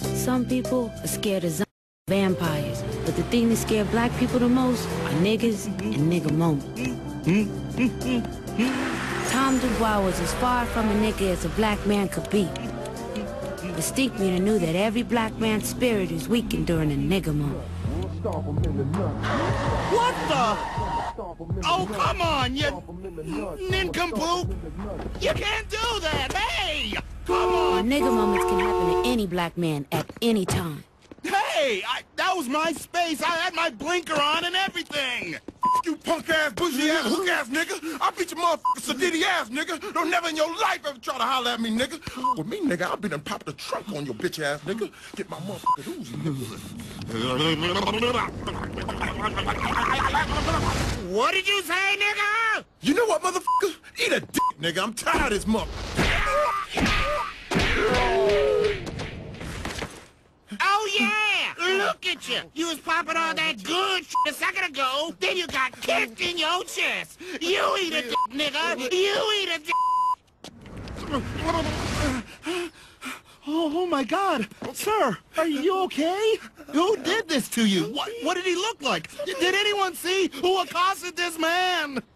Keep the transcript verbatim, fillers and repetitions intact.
Some people are scared of zombies, vampires, but the thing that scares black people the most are niggas and nigga moments. Tom Dubois was as far from a nigga as a black man could be. The stink meter knew that every black man's spirit is weakened during a nigga moment. What the? Oh, come on, you nincompoop! You can't do that, hey! Come on! Nigga moments can happen to any black man at any time. Hey! I, that was my space! I had my blinker on and everything! You punk-ass, bougie-ass, hook-ass nigga! I'll beat your motherfucking sedity-ass nigga! Don't never in your life ever try to holler at me, nigga! With me, nigga, I'll be done pop the trunk on your bitch-ass nigga! Get my motherfucking Uzi, nigga! What did you say, nigga? You know what, motherfucker? Eat a dick, nigga! I'm tired of this motherfucker! Oh, yeah! Look at you! You was popping all that good shit a second ago, then you got kicked in your chest! You eat a dick, nigga! You eat a dick! Oh, oh my God! Sir, are you okay? Who did this to you? What, what did he look like? Did anyone see who accosted this man?